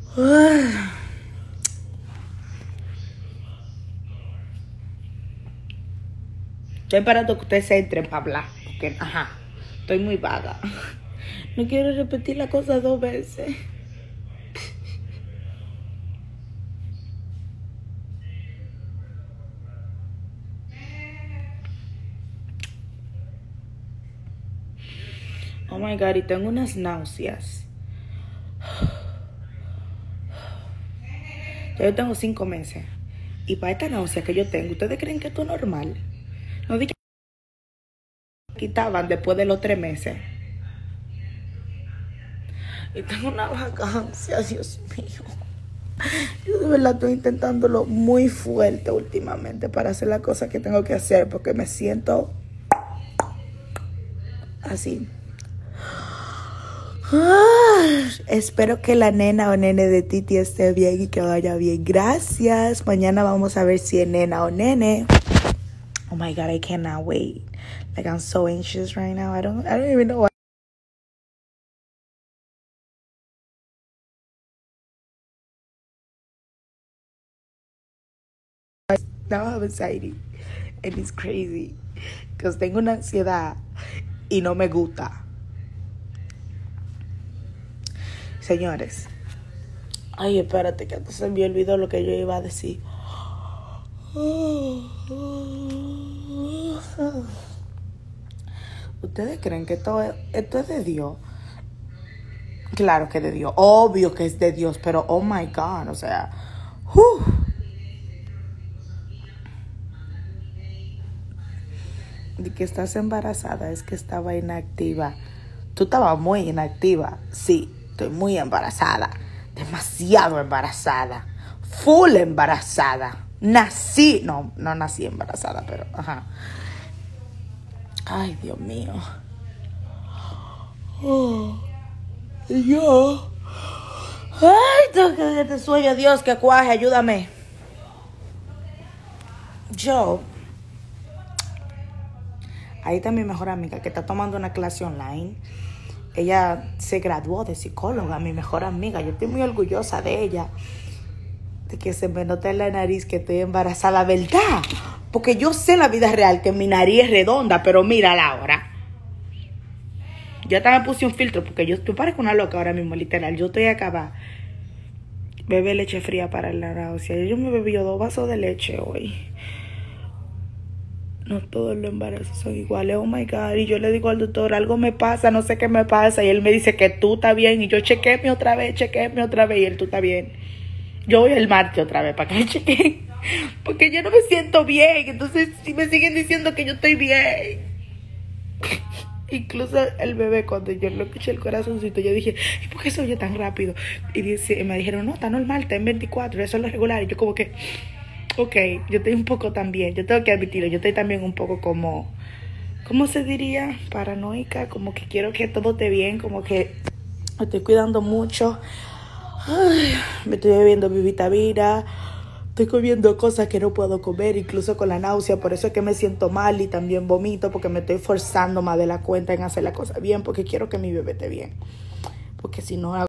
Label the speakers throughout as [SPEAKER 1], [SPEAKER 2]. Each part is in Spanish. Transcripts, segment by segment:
[SPEAKER 1] Estoy esperando que ustedes se entren para hablar. Porque, estoy muy vaga. No quiero repetir la cosa 2 veces. Oh my God, y tengo unas náuseas. Ya yo tengo 5 meses. Y para esta náusea que yo tengo, ¿ustedes creen que esto es normal? No dije que quitaban después de los 3 meses. Y tengo una vacancia, Dios mío. Yo de verdad estoy intentándolo muy fuerte últimamente para hacer las cosas que tengo que hacer porque me siento así. Espero que la nena o nene de Titi esté bien y que vaya bien. Gracias. Mañana vamos a ver si es nena o nene. Oh my God, I cannot wait. Like, I'm so anxious right now. I don't even know why. Now I'm excited. And it's crazy. Because tengo una ansiedad y no me gusta. Señores. Ay, espérate, que se me olvidó lo que yo iba a decir. ¿Ustedes creen que esto es de Dios? Claro que es de Dios. Obvio que es de Dios, pero oh my God, o sea. De que estás embarazada es que estaba inactiva. Tú estabas muy inactiva. Sí, estoy muy embarazada. Demasiado embarazada. Full embarazada. No nací embarazada, pero Ay, Dios mío. Yo. Ay, tengo que te sueño, Dios, que cuaje, ayúdame. Ahí está mi mejor amiga que está tomando una clase online. Ella se graduó de psicóloga, mi mejor amiga. Yo estoy muy orgullosa de ella. De que se me nota en la nariz que estoy embarazada, ¿verdad? Porque yo sé en la vida real que mi nariz es redonda, pero mírala ahora. Yo hasta me puse un filtro porque yo parezco una loca ahora mismo, literal. Yo estoy acabada. Bebé leche fría para la náusea. Yo me bebí 2 vasos de leche hoy. No todos los embarazos son iguales. Oh my God. Y yo le digo al doctor, algo me pasa, no sé qué me pasa. Y él me dice que tú estás bien. Y yo chequéme otra vez. Y él, tú estás bien. Yo voy el martes otra vez para que me chequen. Porque yo no me siento bien. Entonces, si me siguen diciendo que yo estoy bien. Incluso el bebé, cuando yo le escuché el corazoncito, yo dije, ¿y por qué se oye tan rápido? Y me dijeron, no, está normal, está en 24, eso es lo regular. Y yo como que, ok, yo estoy un poco también, yo tengo que admitirlo, yo estoy también un poco como, ¿cómo se diría? Paranoica, como que quiero que todo esté bien, como que me estoy cuidando mucho. Ay, me estoy bebiendo mi vitamina. Estoy comiendo cosas que no puedo comer, incluso con la náusea. Por eso es que me siento mal y también vomito, porque me estoy forzando más de la cuenta en hacer la cosa bien, porque quiero que mi bebé esté bien. Porque si no hago...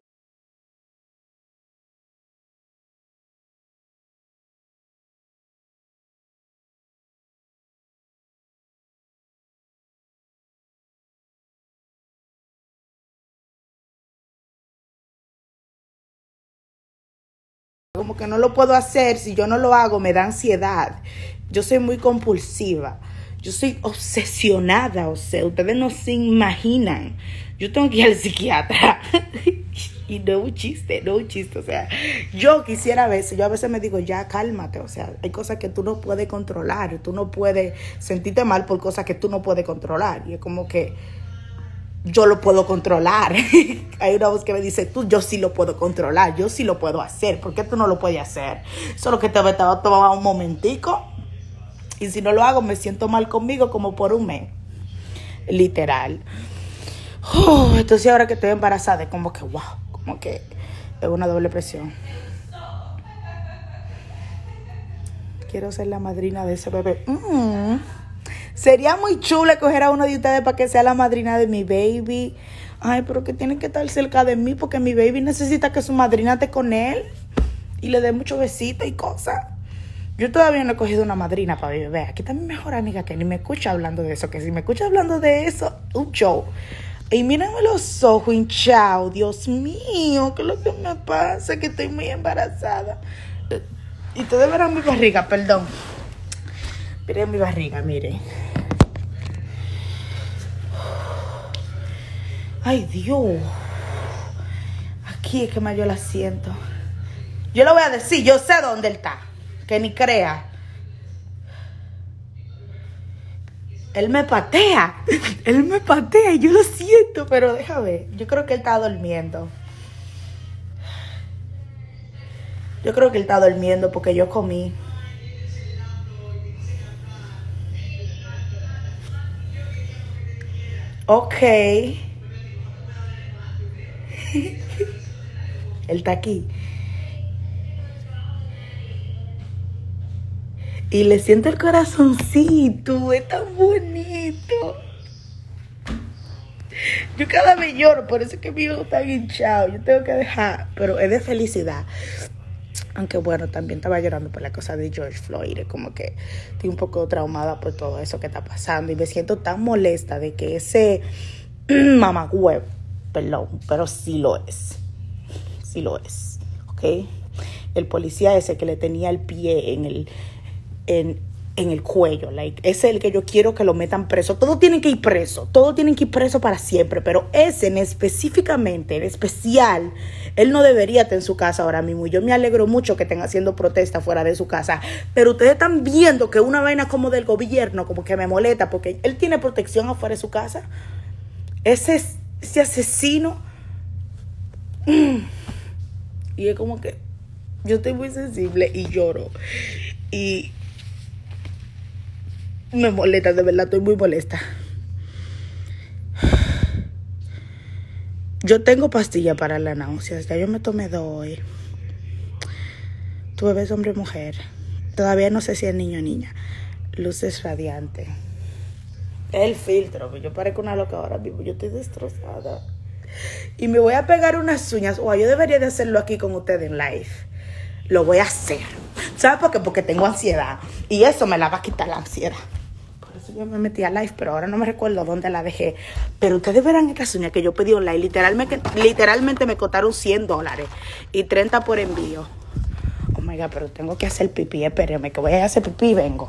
[SPEAKER 1] Como que no lo puedo hacer, si yo no lo hago me da ansiedad. Yo soy muy compulsiva. Yo soy obsesionada, o sea, ustedes no se imaginan. Yo tengo que ir al psiquiatra. Y no un chiste, o sea, yo a veces me digo, ya cálmate, o sea, hay cosas que tú no puedes controlar, tú no puedes sentirte mal por cosas que tú no puedes controlar. Y es como que yo lo puedo controlar. Hay una voz que me dice, yo sí lo puedo controlar, yo sí lo puedo hacer, ¿por qué tú no lo puedes hacer? Solo que te va a tomar un momentico, y si no lo hago me siento mal conmigo como por un mes, literal. Entonces ahora que estoy embarazada es como que wow, como que es una doble presión. Quiero ser la madrina de ese bebé. Sería muy chulo coger a uno de ustedes para que sea la madrina de mi baby. Ay, pero que tiene que estar cerca de mí porque mi baby necesita que su madrina esté con él y le dé muchos besitos y cosas. Yo todavía no he cogido una madrina para mi bebé. Aquí está mi mejor amiga que ni me escucha hablando de eso. Que si me escucha hablando de eso, un show. Y mírenme los ojos hinchados. Dios mío, ¿qué es lo que me pasa? Que estoy muy embarazada. Y ustedes verán mi barriga, perdón. Miren mi barriga, miren. Ay, Dios. Aquí es que más yo la siento. Yo le voy a decir, yo sé dónde él está. Que ni crea. Él me patea. Él me patea y yo lo siento. Pero déjame. Yo creo que él está durmiendo. Yo creo que él está durmiendo porque yo comí. Ok. Él está aquí. Y le siento el corazoncito. Es tan bonito. Yo cada vez lloro. Por eso es que mi hijo está hinchado. Yo tengo que dejar. Pero es de felicidad. Aunque bueno, también estaba llorando por la cosa de George Floyd. Es como que estoy un poco traumada por todo eso que está pasando. Y me siento tan molesta de que ese mamagüevo, perdón, pero sí lo es. Sí lo es. ¿Ok? El policía ese que le tenía el pie en el cuello, ese es el que yo quiero que lo metan preso. Todos tienen que ir preso, para siempre, pero ese en especial, él no debería estar en su casa ahora mismo. Y yo me alegro mucho que estén haciendo protesta fuera de su casa, pero ustedes están viendo que una vaina como del gobierno, como que me molesta, porque él tiene protección afuera de su casa. Ese asesino, y es como que yo estoy muy sensible y lloro, y me molesta, de verdad, estoy muy molesta. Yo tengo pastilla para las náuseas. Ya yo me tomé 2 hoy. Tu bebé es hombre o mujer. Todavía no sé si es niño o niña. Luces radiante. El filtro. Yo parezco una loca ahora mismo. Yo estoy destrozada. Y me voy a pegar unas uñas. Yo debería de hacerlo aquí con ustedes en live. Lo voy a hacer. ¿Sabes por qué? Porque tengo ansiedad. Y eso me la va a quitar la ansiedad. Yo me metí a live, pero ahora no me recuerdo dónde la dejé. Pero ustedes verán estas uñas que yo pedí online. Literalmente me costaron $100 y 30 por envío. Oh my God, pero tengo que hacer pipí. Espérenme, que voy a hacer pipí y vengo.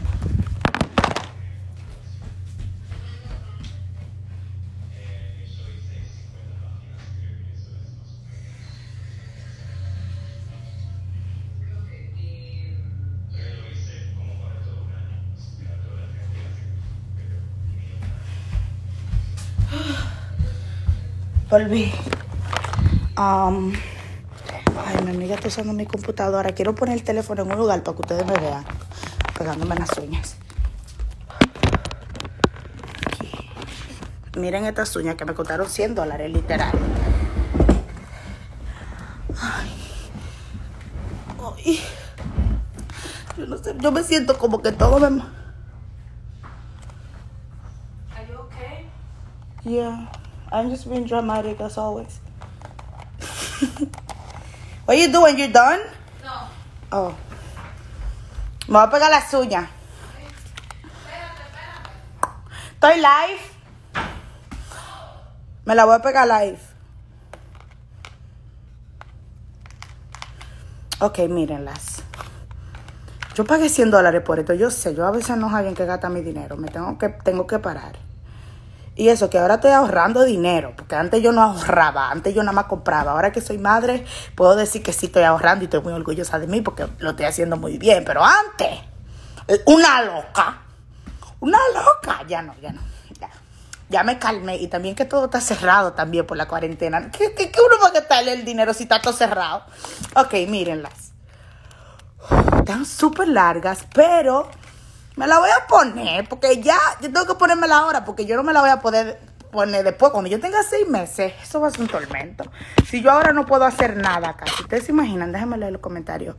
[SPEAKER 1] Volví. Ay, mi amiga está usando mi computadora. Quiero poner el teléfono en un lugar para que ustedes me vean pegándome las uñas. Aquí. Miren estas uñas que me costaron $100, literal. Ay. Ay. Yo no sé, yo me siento como que todo me...
[SPEAKER 2] Are you okay?
[SPEAKER 1] Yeah. I'm just being dramatic as always. What you doing? You done?
[SPEAKER 2] No.
[SPEAKER 1] Oh. Me voy a pegar las uñas.
[SPEAKER 2] Espérate.
[SPEAKER 1] Estoy live. Me la voy a pegar live. Ok, mírenlas. Yo pagué $100 por esto. Yo sé, yo a veces no sabía en qué gasta mi dinero. Tengo que parar. Y eso, que ahora estoy ahorrando dinero, porque antes yo no ahorraba, antes yo nada más compraba. Ahora que soy madre, puedo decir que sí estoy ahorrando y estoy muy orgullosa de mí porque lo estoy haciendo muy bien. Pero antes, una loca, ya no. Ya me calmé. Y también que todo está cerrado también por la cuarentena. ¿Qué uno va a gastarle el dinero si está todo cerrado? Ok, mírenlas. Están súper largas, pero... me la voy a poner porque yo tengo que ponérmela ahora porque yo no me la voy a poder poner después. Cuando yo tenga 6 meses, eso va a ser un tormento. Si yo ahora no puedo hacer nada acá. Si ustedes se imaginan, déjenme leer los comentarios.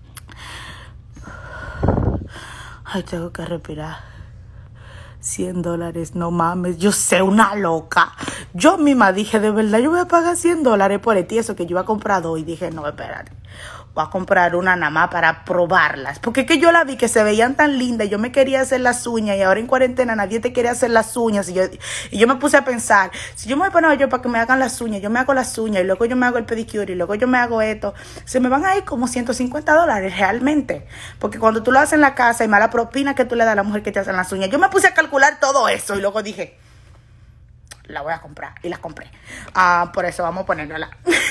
[SPEAKER 1] Ay, tengo que respirar. $100, no mames. Yo sé, una loca. Yo misma dije, de verdad, yo voy a pagar $100 por el eso que yo iba a comprar dos. Y dije, no, espérate. Voy a comprar una nada más para probarlas. Porque es que yo la vi que se veían tan lindas. Yo me quería hacer las uñas. Y ahora en cuarentena nadie te quiere hacer las uñas. Y yo me puse a pensar, si yo me voy a poner yo para que me hagan las uñas, yo me hago las uñas. Y luego yo me hago el pedicure. Y luego yo me hago esto. Se me van a ir como $150 realmente. Porque cuando tú lo haces en la casa y más la propina que tú le das a la mujer que te hacen las uñas. Yo me puse a calcular todo eso. Y luego dije, la voy a comprar. Y las compré. Por eso vamos a ponerla.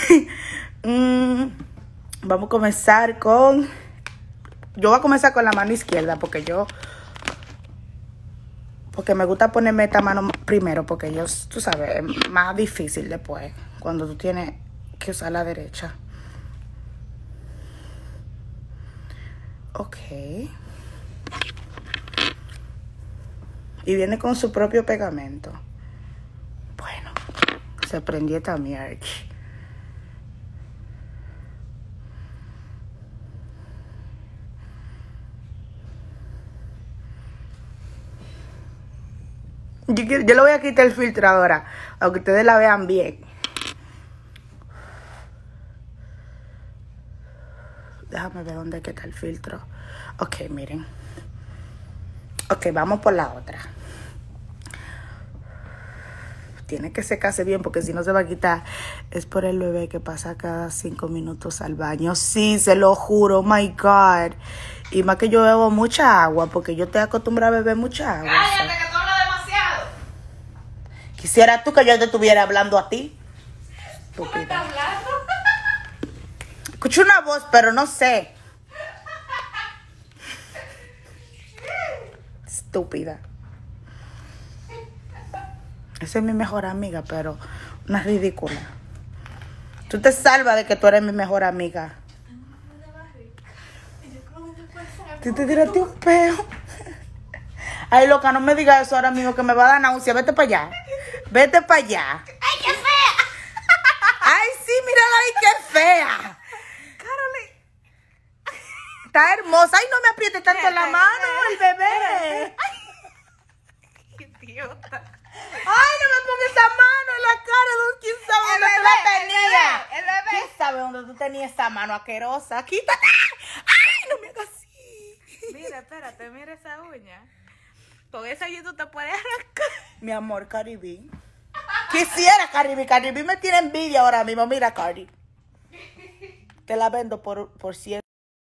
[SPEAKER 1] Vamos a comenzar con... Yo voy a comenzar con la mano izquierda porque me gusta ponerme esta mano primero porque tú sabes, es más difícil después cuando tú tienes que usar la derecha. Ok. Y viene con su propio pegamento. Bueno, se prendió esta mierda. Yo le voy a quitar el filtro ahora, aunque ustedes la vean bien. Déjame ver dónde está el filtro. Ok, miren. Ok, vamos por la otra. Tiene que secarse bien porque si no se va a quitar. Es por el bebé que pasa cada 5 minutos al baño. Sí, se lo juro, oh my God. Y más que yo bebo mucha agua porque yo estoy acostumbrada a beber mucha agua.
[SPEAKER 2] Cállate, que tú hablas demasiado.
[SPEAKER 1] Quisiera tú que yo te estuviera hablando a ti.
[SPEAKER 2] ¿Tú me estás hablando?
[SPEAKER 1] Escucho una voz, pero no sé. Estúpida. Esa es mi mejor amiga, pero una ridícula. Tú te salvas de que tú eres mi mejor amiga. Tú te tiraste un peo. Ay, loca, no me digas eso ahora mismo que me va a dar náusea. Vete para allá. Vete para allá.
[SPEAKER 2] ¡Ay, qué fea!
[SPEAKER 1] Ay, sí, mírala ahí, qué fea.
[SPEAKER 2] Carolyn.
[SPEAKER 1] Está hermosa. Ay, no me aprietes tanto la mano, el bebé.
[SPEAKER 2] Idiota.
[SPEAKER 1] Ay, no me pongas esa mano en la cara. ¿Quién sabe dónde tú la tenías?
[SPEAKER 2] El bebé.
[SPEAKER 1] ¿Quién sabe dónde tú tenías esa mano asquerosa? Quítate. Ay, no me hagas así.
[SPEAKER 2] Mira, espérate, mira esa uña. Con esa uña tú te puedes arrancar.
[SPEAKER 1] Mi amor, Caribe. Quisiera, Caribe. Caribe me tiene envidia ahora mismo. Mira, Cari. Te la vendo por 100.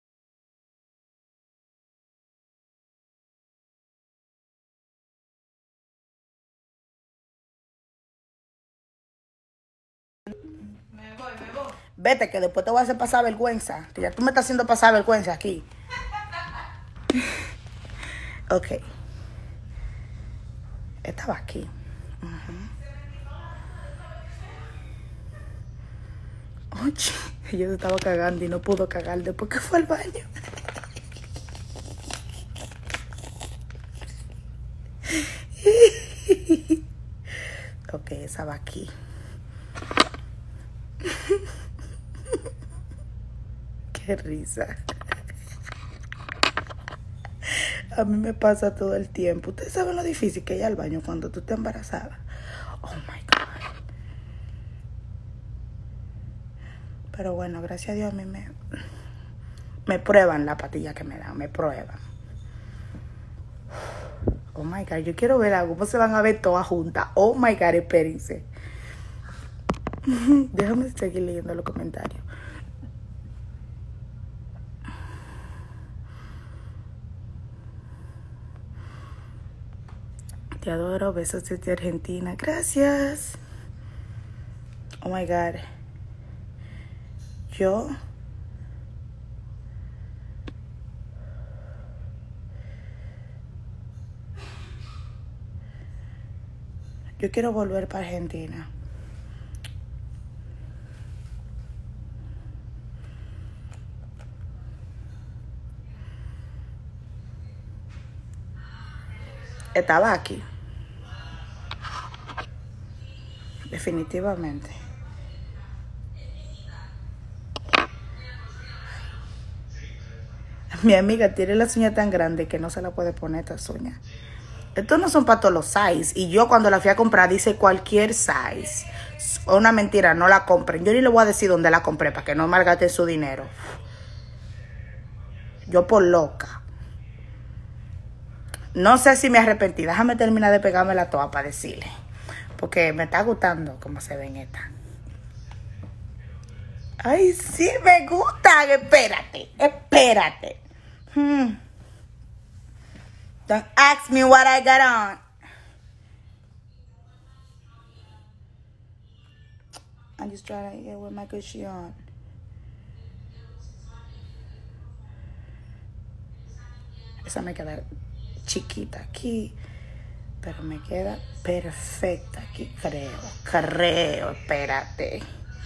[SPEAKER 2] Me voy.
[SPEAKER 1] Vete, que después te voy a hacer pasar vergüenza. Que ya tú me estás haciendo pasar vergüenza aquí. Ok. Estaba aquí. Oye, ella se estaba cagando y no pudo cagar después que fue al baño. Ok, esa va aquí. Qué risa. A mí me pasa todo el tiempo. Ustedes saben lo difícil que es ir al baño cuando tú estás embarazada. Oh my God. Pero bueno, gracias a Dios a mí me prueban la patilla que me dan. Me prueban. Oh my God, yo quiero ver algo. ¿Cómo se van a ver todas juntas? Oh my God, espérense. Déjame seguir leyendo los comentarios. Te adoro, besos desde Argentina. Gracias. Oh my God. Yo quiero volver para Argentina. Estaba aquí. Definitivamente. Mi amiga tiene las uñas tan grandes que no se la puede poner estas uñas. Estos no son para todos los size. Y yo cuando la fui a comprar dice cualquier size. Una mentira, no la compren. Yo ni le voy a decir dónde la compré para que no malgasten su dinero. Yo por loca. No sé si me arrepentí. Déjame terminar de pegarme la toa para decirle. Porque me está gustando cómo se ven estas. Ay, sí me gustan. Espérate, espérate. Don't ask me what I got on. I'm just trying to get with my Gucci on. Esa me queda chiquita aquí, pero me queda perfecta aquí, creo, espérate.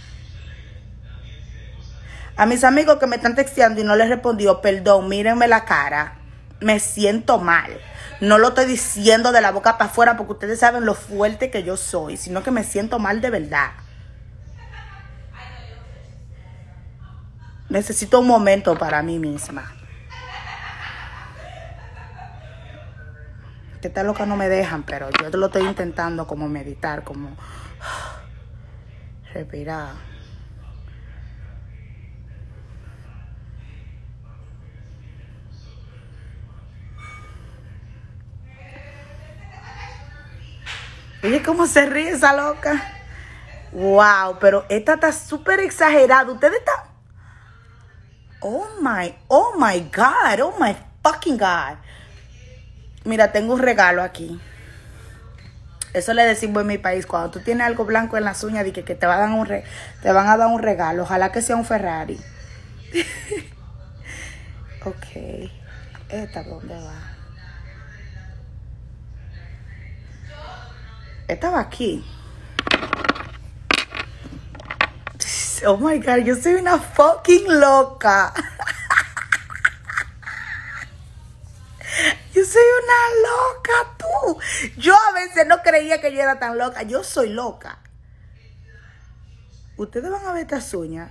[SPEAKER 1] A mis amigos que me están texteando y no les respondió, perdón, mírenme la cara, me siento mal. No lo estoy diciendo de la boca para afuera porque ustedes saben lo fuerte que yo soy, sino que me siento mal de verdad. Necesito un momento para mí misma. Que esta loca no me dejan, pero yo lo estoy intentando como meditar, como respirar. Oye, ¿cómo se ríe esa loca? Wow, pero esta está súper exagerada. Ustedes están... Oh my God, oh my fucking God. Mira, tengo un regalo aquí. Eso le decimos en mi país. Cuando tú tienes algo blanco en las uñas, di que te van a dar un regalo. Ojalá que sea un Ferrari. Ok. ¿Esta dónde va? Esta va aquí. Oh my God, yo soy una fucking loca. Yo soy una loca, tú. Yo a veces no creía que yo era tan loca. Yo soy loca. Ustedes van a ver estas uñas.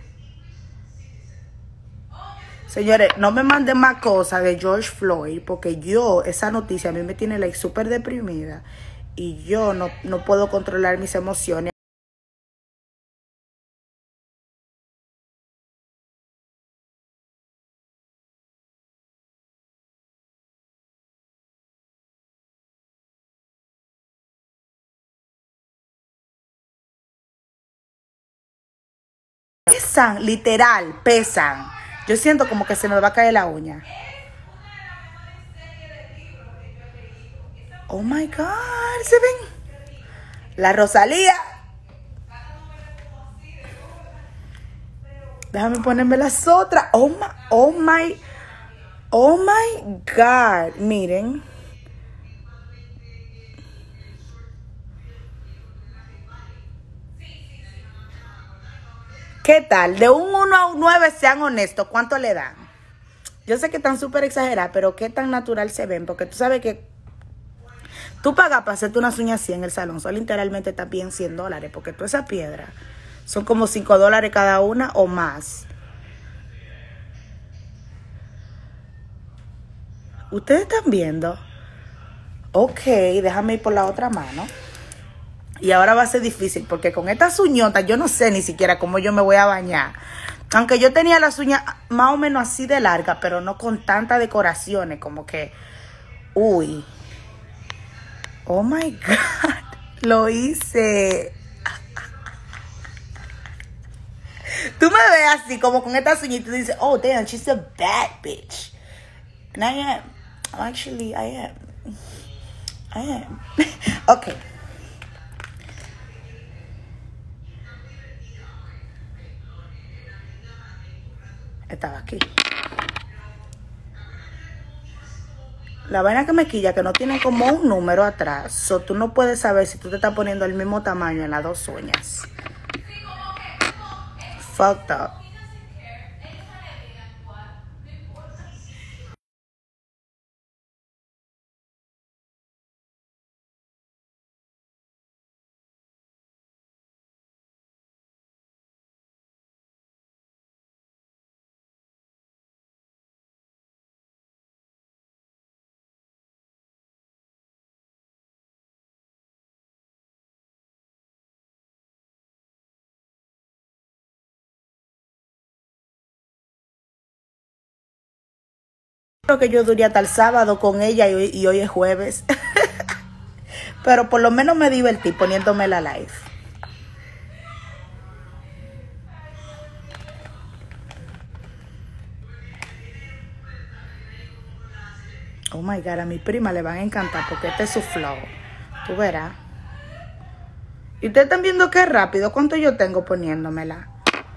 [SPEAKER 1] Señores, no me manden más cosas de George Floyd, porque yo, esa noticia a mí me tiene like, súper deprimida. Y yo no puedo controlar mis emociones. Pesan, literal, pesan. Yo siento como que se me va a caer la uña. Oh my God, ¿se ven? La Rosalía. Déjame ponerme las otras. Oh my God. Miren. ¿Qué tal? De un 1 a un 9, sean honestos. ¿Cuánto le dan? Yo sé que están súper exageradas, pero qué tan natural se ven. Porque tú sabes que tú pagas para hacerte unas uñas así en el salón. Son literalmente también $100. Porque toda esa piedra son como $5 cada una o más. ¿Ustedes están viendo? Ok, déjame ir por la otra mano. Y ahora va a ser difícil porque con estas uñotas yo no sé ni siquiera cómo yo me voy a bañar. Aunque yo tenía las uñas más o menos así de largas, pero no con tantas decoraciones, como que... Uy. Oh my God. Lo hice. Tú me ves así, como con estas uñas y tú dices, oh, damn, she's a bad bitch. And I am. Actually, I am. Ok. Estaba aquí. La vaina que me quilla, que no tiene como un número atrás. So, tú no puedes saber si tú te estás poniendo el mismo tamaño en las dos uñas. Fucked up. Creo que yo duré hasta el sábado con ella y hoy es jueves. Pero por lo menos me divertí poniéndome la live. Oh my God, a mi prima le van a encantar porque este es su flow. Tú verás. Y ustedes están viendo qué rápido. ¿Cuánto yo tengo poniéndomela?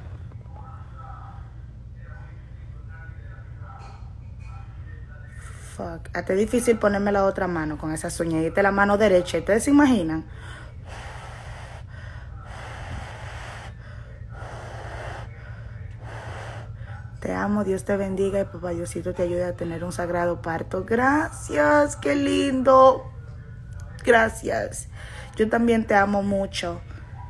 [SPEAKER 1] Fuck. Hasta es difícil ponerme la otra mano con esa uñas. Y esta es la mano derecha. ¿Ustedes se imaginan? Te amo, Dios te bendiga y papá Diosito te ayude a tener un sagrado parto. Gracias, qué lindo. Gracias. Yo también te amo mucho.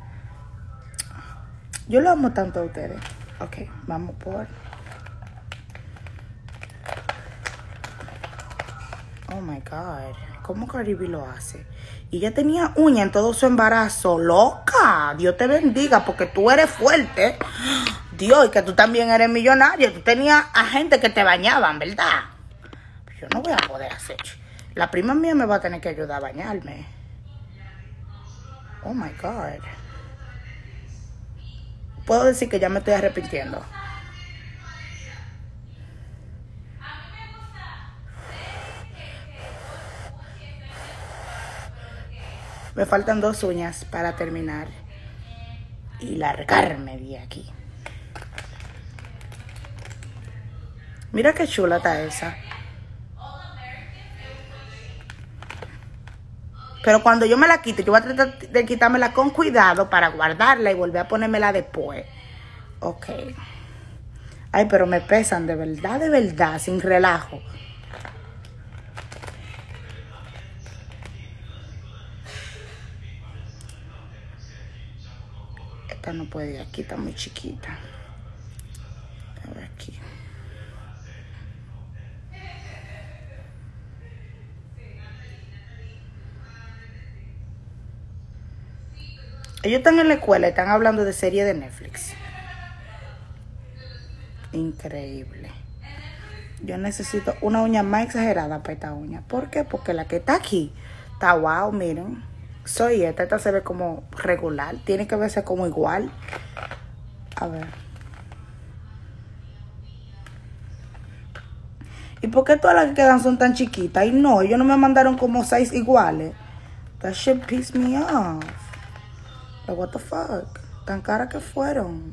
[SPEAKER 1] Yo lo amo tanto a ustedes. Ok, vamos por... Oh my God. ¿Cómo Cardi B lo hace? Y ella tenía uña en todo su embarazo. Loca. Dios te bendiga porque tú eres fuerte. Dios, y que tú también eres millonario. Tú tenías a gente que te bañaban, ¿verdad? Yo no voy a poder hacer. La prima mía me va a tener que ayudar a bañarme. Oh my God. Puedo decir que ya me estoy arrepintiendo. Me faltan 2 uñas para terminar y largarme de aquí. Mira qué chula está esa. Pero cuando yo me la quite, yo voy a tratar de quitármela con cuidado para guardarla y volver a ponérmela después. Ok. Ay, pero me pesan de verdad, sin relajo. Esta no puede ir aquí, está muy chiquita. A ver aquí. Ellos están en la escuela y están hablando de serie de Netflix. Increíble. Yo necesito una uña más exagerada para esta uña. ¿Por qué? Porque la que está aquí está wow, miren. Soy esta se ve como regular. Tiene que verse como igual. A ver. ¿Y por qué todas las que quedan son tan chiquitas? Y no, ellos no me mandaron como 6 iguales. That shit pissed me off. Like, what the fuck? Tan caras que fueron.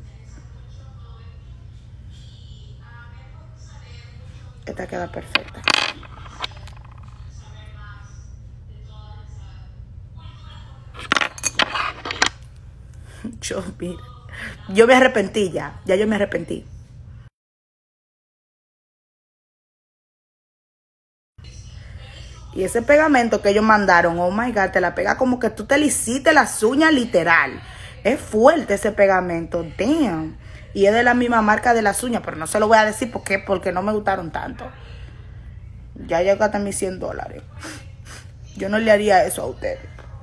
[SPEAKER 1] Esta queda perfecta. Mira. Yo me arrepentí ya. Ya yo me arrepentí. Y ese pegamento que ellos mandaron, oh my God, te la pega como que tú te le hiciste las uñas literal. Es fuerte ese pegamento, damn. Y es de la misma marca de las uñas, pero no se lo voy a decir porque no me gustaron tanto. Ya llegó hasta mis $100. Yo no le haría eso a ustedes.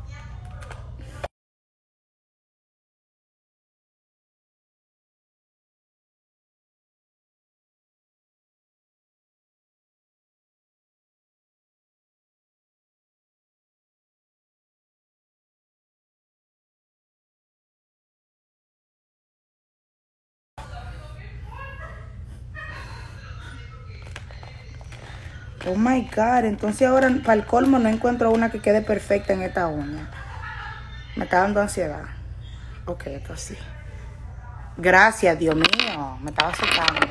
[SPEAKER 1] Oh my God, entonces ahora para el colmo no encuentro una que quede perfecta en esta uña. Me está dando ansiedad. Ok, esto sí. Gracias, Dios mío. Me estaba asustando.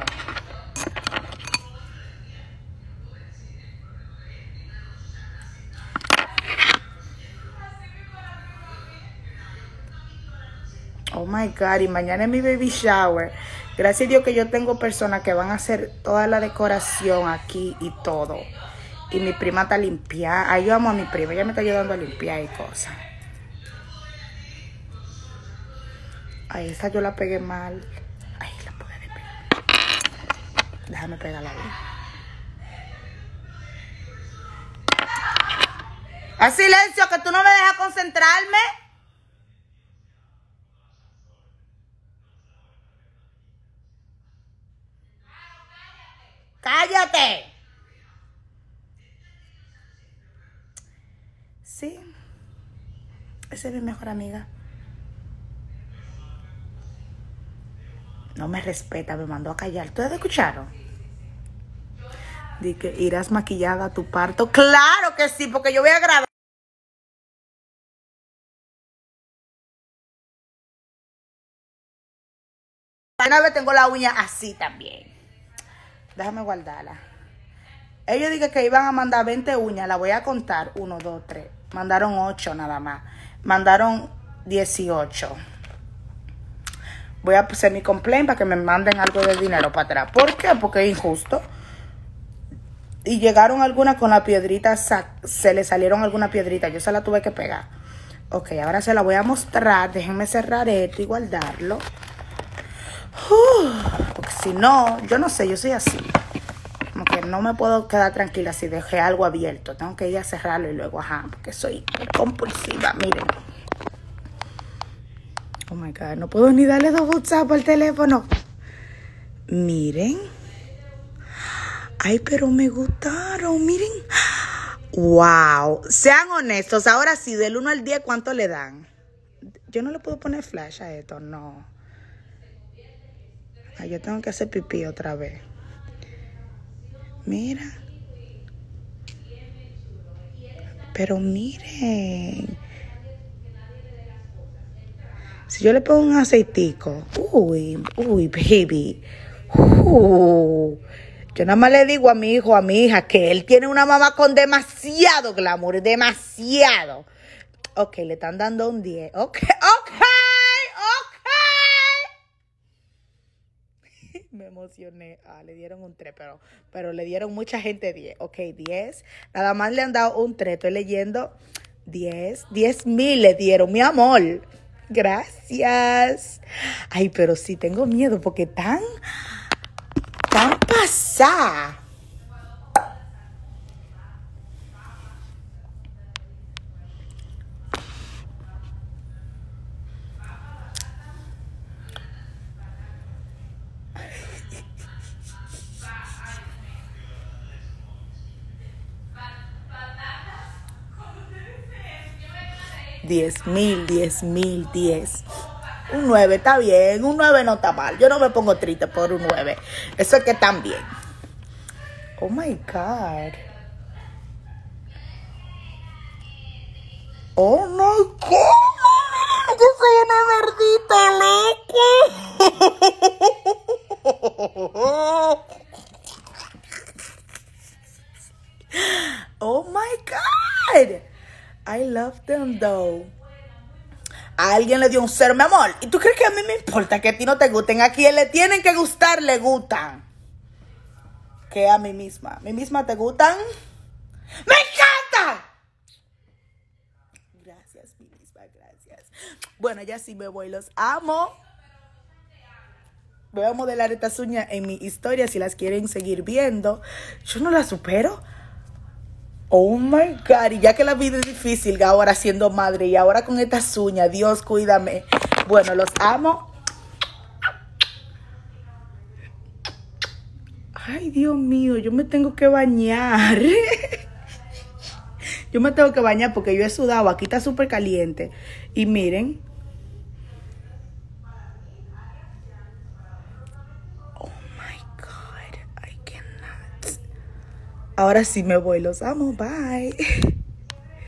[SPEAKER 1] Oh my God, y mañana es mi baby shower. Gracias a Dios que yo tengo personas que van a hacer toda la decoración aquí y todo. Y mi prima está limpiando. Ay, yo amo a mi prima. Ella me está ayudando a limpiar y cosas. Ay, esa yo la pegué mal. Ay, la pude pegar. Déjame pegarla bien. ¡A silencio, que tú no me dejas concentrarme! ¡Cállate! dice mi mejor amiga? No me respeta, me mandó a callar. ¿Ustedes escucharon? Dice que irás maquillada a tu parto. Claro que sí, porque yo voy a grabar. Una vez tengo la uña así también. Déjame guardarla. Ellos dijeron que iban a mandar 20 uñas. La voy a contar. 1, 2, 3. Mandaron 8 nada más. Mandaron 18. Voy a hacer mi complaint para que me manden algo de dinero para atrás. ¿Por qué? Porque es injusto. Y llegaron algunas con la piedrita. Se le salieron algunas piedritas. Yo se la tuve que pegar. Ok, ahora se la voy a mostrar. Déjenme cerrar esto y guardarlo. Porque si no, yo no sé, yo soy así. Como que no me puedo quedar tranquila si dejé algo abierto. Tengo que ir a cerrarlo y luego, porque soy compulsiva, miren. Oh my God, no puedo ni darle 2 WhatsApp al teléfono. Miren. Ay, pero me gustaron, miren. Wow. Sean honestos, ahora sí, del 1 al 10, ¿cuánto le dan? Yo no le puedo poner flash a esto, no. Ay, yo tengo que hacer pipí otra vez. Mira. Pero miren. Si yo le pongo un aceitico. Uy, baby. Yo nada más le digo a mi hijo, a mi hija, que él tiene una mamá con demasiado glamour. Demasiado. Ok, le están dando un 10. Ok. Me emocioné. Le dieron un 3, pero le dieron mucha gente 10. Ok, 10. Nada más le han dado un 3. Estoy leyendo 10. 10,000 le dieron, mi amor. Gracias. Ay, pero sí tengo miedo porque tan pasada. $10,000. Un 9 está bien, un 9 no está mal. Yo no me pongo triste por un 9. Eso es que están bien. Oh my God. Oh my God. Yo soy una merdita loca. Oh my God. I love them though. A alguien le dio un 0, mi amor. ¿Y tú crees que a mí me importa que a ti no te gusten? A quien le tienen que gustar, le gustan. Que a mí misma. ¿A mí misma te gustan? ¡Me encanta! Gracias, mi misma, gracias. Bueno, ya sí me voy. Los amo. Voy a modelar estas uñas en mi historia si las quieren seguir viendo. Yo no las supero. Oh my God, y ya que la vida es difícil ahora siendo madre y ahora con estas uñas, Dios cuídame. Bueno, los amo. Ay, Dios mío, yo me tengo que bañar. Yo me tengo que bañar porque yo he sudado, aquí está súper caliente. Y miren. Oh my God, I cannot. Ahora sí me voy, los amo, bye.